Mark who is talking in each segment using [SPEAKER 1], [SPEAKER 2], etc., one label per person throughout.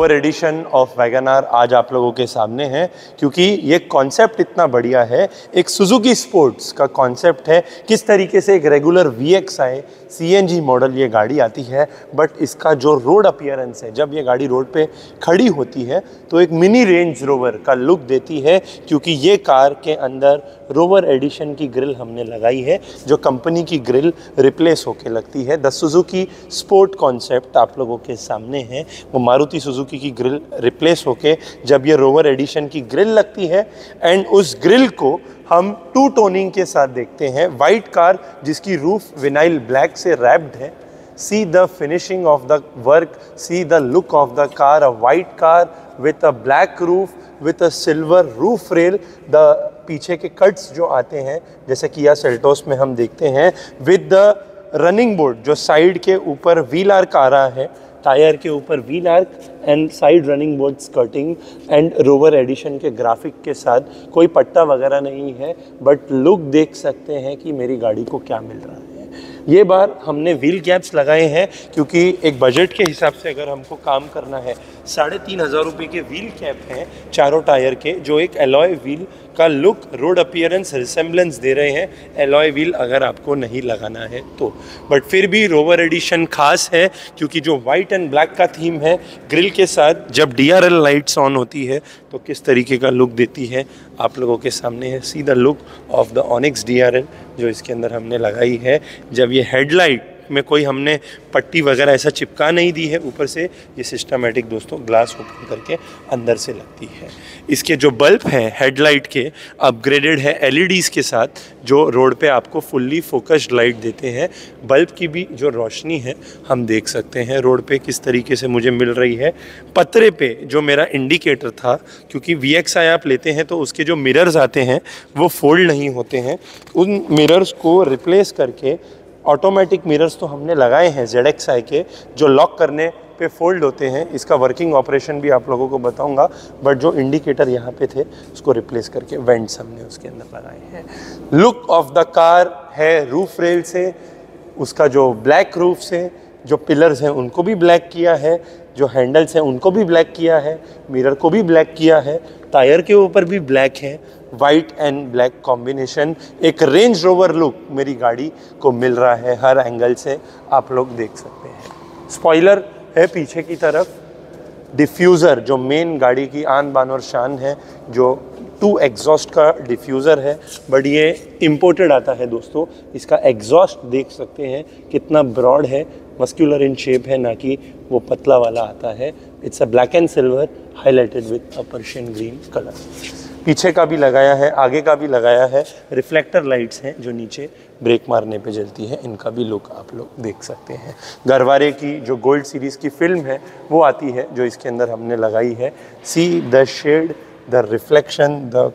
[SPEAKER 1] Rover edition of Wagon R आज आप लोगों के सामने है, क्योंकि ये कॉन्सेप्ट इतना बढ़िया है। एक सुजुकी स्पोर्ट्स का कॉन्सेप्ट है, किस तरीके से एक रेगुलर VXI CNG मॉडल ये गाड़ी आती है, बट इसका जो रोड अपीयरेंस है, जब ये गाड़ी रोड पे खड़ी होती है तो एक मिनी रेंज रोवर का लुक देती है, क्योंकि ये कार के अंदर रोवर एडिशन की ग्रिल हमने लगाई है, जो कंपनी की ग्रिल रिप्लेस होके लगती है। द सुजुकी स्पोर्ट कॉन्सेप्ट आप लोगों के सामने है, वो मारुति सुजुकी की ग्रिल रिप्लेस होके जब ये रोवर एडिशन की ग्रिल लगती है, एंड उस ग्रिल को हम टू टोनिंग के साथ देखते हैं। वाइट कार जिसकी रूफ विनाइल ब्लैक से रैप्ड है। See the finishing of the work, see the look of the car, a white car with a black roof, with a silver roof rail. The पीछे के cuts जो आते हैं, जैसे Kia Seltos में हम देखते हैं, with the रनिंग बोर्ड जो साइड के ऊपर व्हील आर्क आ रहा है, टायर के ऊपर wheel arch and side running board skirting and Rover edition के ग्राफिक के साथ। कोई पट्टा वगैरह नहीं है, बट लुक देख सकते हैं कि मेरी गाड़ी को क्या मिल रहा है। ये बार हमने व्हील कैप्स लगाए हैं, क्योंकि एक बजट के हिसाब से अगर हमको काम करना है, 3,500 रुपये के व्हील कैप हैं चारों टायर के, जो एक एलॉय व्हील का लुक, रोड अपीयरेंस, रिसेम्बलेंस दे रहे हैं एलॉय व्हील अगर आपको नहीं लगाना है तो। बट फिर भी रोवर एडिशन खास है, क्योंकि जो वाइट एंड ब्लैक का थीम है, ग्रिल के साथ जब DRL लाइट्स ऑन होती है तो किस तरीके का लुक देती है आप लोगों के सामने है। See the look of the Onyx DRL जो इसके अंदर हमने लगाई है। जब ये हेडलाइट में कोई हमने पट्टी वगैरह ऐसा चिपका नहीं दी है ऊपर से, ये सिस्टमेटिक दोस्तों ग्लास ओपन करके अंदर से लगती है। इसके जो बल्ब हैं हेडलाइट के अपग्रेडेड है LEDs के साथ, जो रोड पे आपको फुल्ली फोकस्ड लाइट देते हैं। बल्ब की भी जो रोशनी है हम देख सकते हैं रोड पे किस तरीके से मुझे मिल रही है। पतरे पे जो मेरा इंडिकेटर था, क्योंकि VXI आप लेते हैं तो उसके जो मिरर्स आते हैं वो फोल्ड नहीं होते हैं, उन मिरर्स को रिप्लेस करके ऑटोमेटिक मिरर्स तो हमने लगाए हैं ZXI के, जो लॉक करने पे फोल्ड होते हैं। इसका वर्किंग ऑपरेशन भी आप लोगों को बताऊंगा, बट जो इंडिकेटर यहाँ पे थे उसको रिप्लेस करके वेंट्स हमने उसके अंदर लगाए हैं। लुक ऑफ द कार है रूफ रेल से, उसका जो ब्लैक रूफ से, जो पिलर्स हैं उनको भी ब्लैक किया है, जो हैंडल्स हैं उनको भी ब्लैक किया है, मिरर को भी ब्लैक किया है, टायर के ऊपर भी ब्लैक है। वाइट एंड ब्लैक कॉम्बिनेशन, एक रेंज रोवर लुक मेरी गाड़ी को मिल रहा है हर एंगल से, आप लोग देख सकते हैं। स्पॉइलर है पीछे की तरफ, डिफ्यूज़र जो मेन गाड़ी की आन बान और शान है, जो 2 एग्जॉस्ट का डिफ्यूज़र है, बट ये इम्पोर्टेड आता है दोस्तों। इसका एग्जॉस्ट देख सकते हैं कितना ब्रॉड है, मस्क्यूलर इन शेप है, ना कि वो पतला वाला आता है। It's a black and silver highlighted with a Persian green colour. पीछे का भी लगाया है, आगे का भी लगाया है। रिफ्लेक्टर लाइट्स हैं जो नीचे ब्रेक मारने पे जलती है, इनका भी लुक आप लोग देख सकते हैं। गरवारे की जो गोल्ड सीरीज़ की फिल्म है वो आती है, जो इसके अंदर हमने लगाई है। See the shade, the reflection, the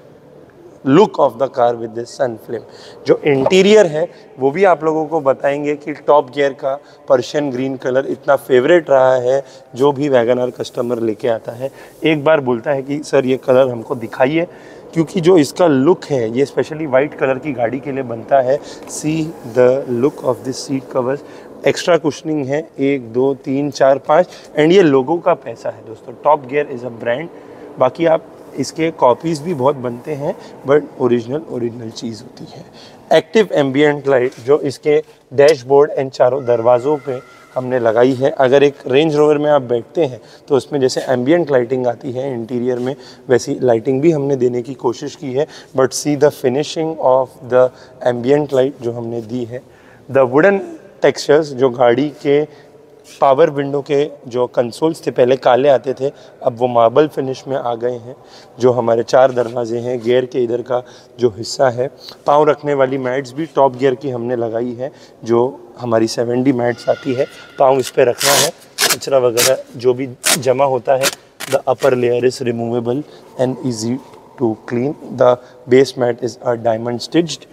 [SPEAKER 1] look of the car with this sun flame. जो इंटीरियर है वो भी आप लोगों को बताएंगे कि टॉप गियर का पर्शियन ग्रीन कलर इतना फेवरेट रहा है, जो भी वैगन आर कस्टमर लेके आता है एक बार बोलता है कि सर ये कलर हमको दिखाइए, क्योंकि जो इसका लुक है ये स्पेशली वाइट कलर की गाड़ी के लिए बनता है। See the look of this seat covers, extra cushioning है 1 2 3 4 5, एंड ये लोगों का पैसा है दोस्तों। Top Gear is a brand, बाकी आप इसके कॉपीज़ भी बहुत बनते हैं, बट ओरिजिनल चीज़ होती है। एक्टिव एम्बियंट लाइट जो इसके डैशबोर्ड एंड चारों दरवाज़ों पे हमने लगाई है। अगर एक रेंज रोवर में आप बैठते हैं तो उसमें जैसे एम्बियंट लाइटिंग आती है इंटीरियर में, वैसी लाइटिंग भी हमने देने की कोशिश की है। But see the finishing of the ambient light जो हमने दी है। द वुडन टेक्सचर्स जो गाड़ी के पावर विंडो के जो कंसोल्स थे पहले काले आते थे, अब वो मार्बल फिनिश में आ गए हैं। जो हमारे 4 दरवाजे हैं, गियर के इधर का जो हिस्सा है, पाँव रखने वाली मैट्स भी टॉप गियर की हमने लगाई है, जो हमारी 7D मैट्स आती है। पाँव इस पर रखना है, कचरा वगैरह जो भी जमा होता है, the upper layer is removable and easy to clean. The base mat is a diamond stitched.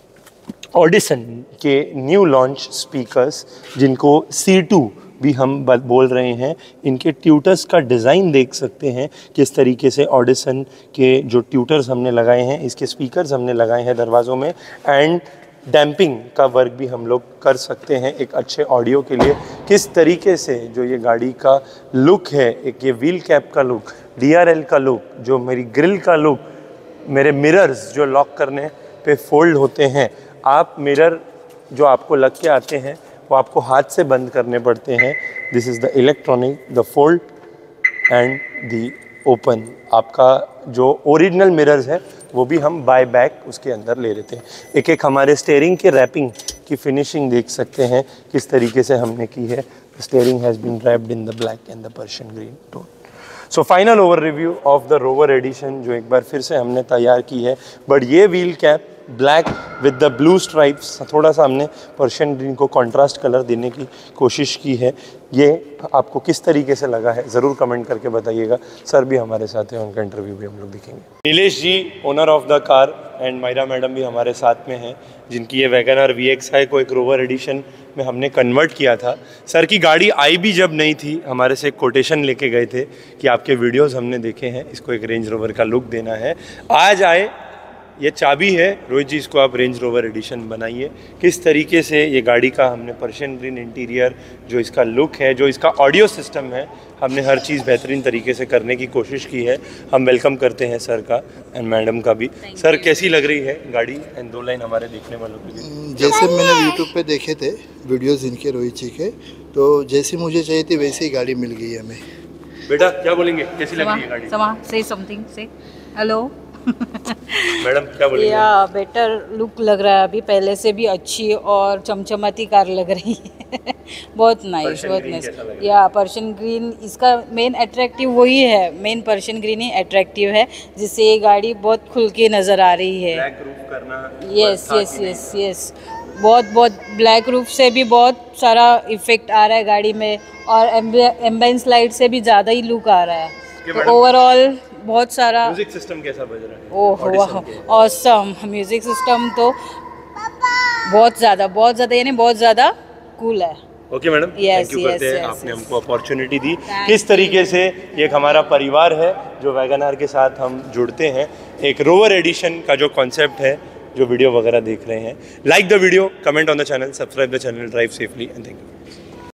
[SPEAKER 1] Audison के न्यू लॉन्च स्पीकर्स, जिनको C2 भी हम बोल रहे हैं, इनके ट्यूटर्स का डिज़ाइन देख सकते हैं किस तरीके से। ऑडिसन के जो ट्यूटर्स हमने लगाए हैं, इसके स्पीकर्स हमने लगाए हैं दरवाज़ों में, एंड डैम्पिंग का वर्क भी हम लोग कर सकते हैं एक अच्छे ऑडियो के लिए, किस तरीके से जो ये गाड़ी का लुक है, एक ये व्हील कैप का लुक, DRL का लुक, जो मेरी ग्रिल का लुक, मेरे मिरर्स जो लॉक करने पे फोल्ड होते हैं। आप मिरर जो आपको लग के आते हैं वो आपको हाथ से बंद करने पड़ते हैं। This is the electronic, the fold and the open. आपका जो ओरिजिनल मिरर्स है वो भी हम बाय बैक उसके अंदर ले लेते हैं। एक एक हमारे स्टीयरिंग के रैपिंग की फिनिशिंग देख सकते हैं किस तरीके से हमने की है। Steering has been wrapped in the black and the Persian green tone. So final over review of the Rover edition जो एक बार फिर से हमने तैयार की है। बट ये wheel cap black with the blue stripes, थोड़ा सा हमने पर्शियन ग्रीन को कंट्रास्ट कलर देने की कोशिश की है। ये आपको किस तरीके से लगा है ज़रूर कमेंट करके बताइएगा। सर भी हमारे साथ हैं, उनका इंटरव्यू भी हम लोग देखेंगे। Nilesh ji owner of the car and Myra madam भी हमारे साथ में हैं, जिनकी ये वैगनआर VXi को एक रोवर एडिशन में हमने कन्वर्ट किया था। सर की गाड़ी आई भी जब नहीं थी, हमारे से एक कोटेशन लेके गए थे कि आपके वीडियोस हमने देखे हैं, इसको एक रेंज रोवर का लुक देना है। आज आए, ये चाबी है, रोहित जी इसको आप रेंज रोवर एडिशन बनाइए। किस तरीके से ये गाड़ी का हमने पर्शियन ग्रीन इंटीरियर, जो इसका लुक है, जो इसका ऑडियो सिस्टम है, हमने हर चीज़ बेहतरीन तरीके से करने की कोशिश की है। हम वेलकम करते हैं सर का एंड मैडम का भी। सर कैसी लग रही है गाड़ी एंड 2 लाइन हमारे देखने वालों के लिए।
[SPEAKER 2] जैसे मैंने यूट्यूब पे देखे थे वीडियोस इनके रोहित जी के, तो जैसी मुझे चाहिए थी वैसी ही गाड़ी मिल गई हमें।
[SPEAKER 1] बेटा क्या बोलेंगे, कैसी लग रही है गाड़ी?
[SPEAKER 3] समा से समथिंग से हेलो
[SPEAKER 1] मैडम क्या बोलेंगे?
[SPEAKER 3] या बेटर लुक लग रहा है अभी, पहले से भी अच्छी और चमचमाती कार लग रही है। बहुत नाइस, बहुत नाइस। या पर्शियन ग्रीन इसका मेन अट्रैक्टिव वही है, मेन पर्शियन ग्रीन ही अट्रैक्टिव है, जिससे ये गाड़ी बहुत खुल के नज़र आ रही है।
[SPEAKER 1] ब्लैक रूफ करना,
[SPEAKER 3] यस यस यस यस, बहुत ब्लैक रूफ से भी बहुत सारा इफेक्ट आ रहा है गाड़ी में, और एम्बियंस लाइट से भी ज़्यादा ही लुक आ रहा है। तो ओवरऑल बहुत सारा।
[SPEAKER 1] म्यूजिक सिस्टम कैसा बज रहा है?
[SPEAKER 3] ओह वाह, ऑसम। म्यूजिक सिस्टम तो बहुत ज़्यादा यानी बहुत ज़्यादा कूल है।
[SPEAKER 1] ओके मैडम, थैंक यू करते हैं, आपने हमको अपॉर्चुनिटी दी। किस तरीके से एक हमारा परिवार है जो वैगनआर के साथ हम जुड़ते हैं, एक रोवर एडिशन का जो कॉन्सेप्ट है, जो वीडियो वगैरह देख रहे हैं। Like the video, comment on the channel, subscribe the channel, drive safely and thank you.